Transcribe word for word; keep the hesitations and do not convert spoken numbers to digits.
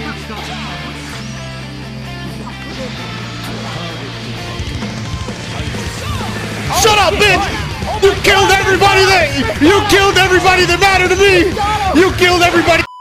Shut up, bitch! You killed everybody that you killed everybody that mattered to me! You killed everybody!